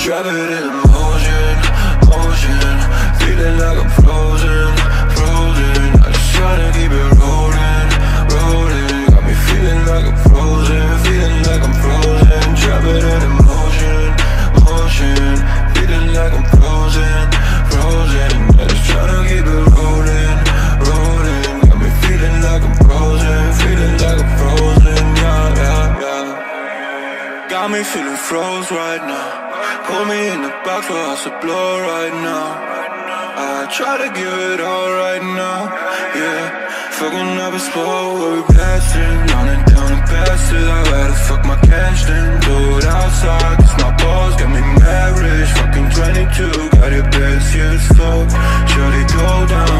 Drop it in motion, motion. Feeling like I'm frozen, frozen. I just tryna keep it rolling, rolling. Got me feeling like I'm frozen, feeling like I'm frozen. Drop it in motion, motion. Feeling like I'm frozen, frozen. I just tryna keep it rolling, rolling. Got me feeling like I'm frozen, feeling like I'm frozen. Yeah, yeah, yeah. Got me feeling froze right now. Put me in the box where I should blow right now. I try to give it all right now, yeah. Fucking up a spot where we blasting, running down the passes. I gotta fuck my cash then, do it outside. Cause my balls got me mad rich, fucking 22. Got your best, yeah, it's fuck. Shorty go down